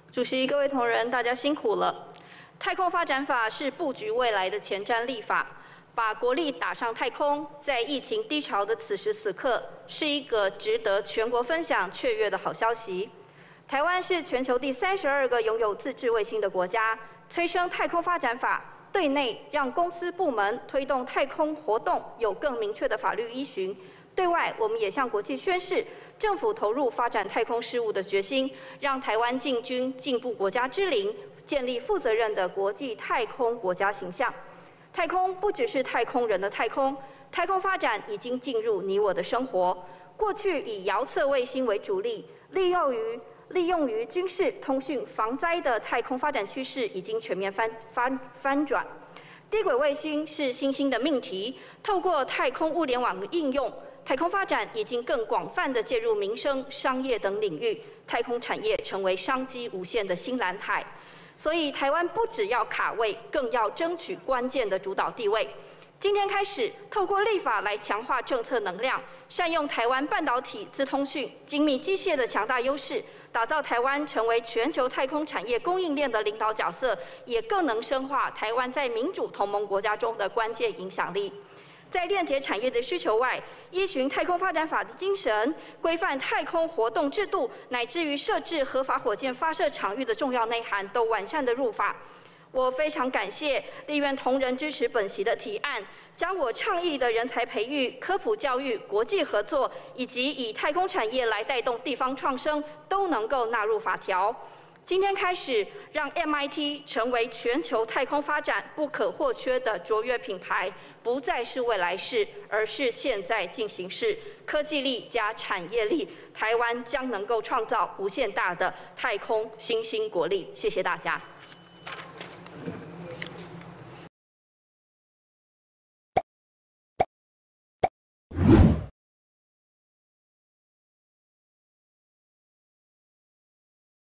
主席、各位同仁，大家辛苦了。太空发展法是布局未来的前瞻立法，把国力打上太空，在疫情低潮的此时此刻，是一个值得全国分享雀跃的好消息。台湾是全球第32个拥有自制卫星的国家，催生太空发展法，对内让公司部门推动太空活动有更明确的法律依循。 对外，我们也向国际宣示政府投入发展太空事务的决心，让台湾进军进步国家之林，建立负责任的国际太空国家形象。太空不只是太空人的太空，太空发展已经进入你我的生活。过去以遥测卫星为主力，利用于军事、通讯、防灾的太空发展趋势已经全面翻转。 低轨卫星是新兴的命题，透过太空物联网的应用，太空发展已经更广泛地介入民生、商业等领域，太空产业成为商机无限的新蓝海。所以，台湾不只要卡位，更要争取关键的主导地位。今天开始，透过立法来强化政策能量，善用台湾半导体、资通讯、精密机械的强大优势。 打造台湾成为全球太空产业供应链的领导角色，也更能深化台湾在民主同盟国家中的关键影响力。在链接产业的需求外，依循太空发展法的精神，规范太空活动制度，乃至于设置合法火箭发射场域的重要内涵，都完善的入法。 我非常感谢立院同仁支持本席的提案，将我倡议的人才培育、科普教育、国际合作，以及以太空产业来带动地方创生，都能够纳入法条。今天开始，让 MIT 成为全球太空发展不可或缺的卓越品牌，不再是未来式，而是现在进行式。科技力加产业力，台湾将能够创造无限大的太空新兴国力。谢谢大家。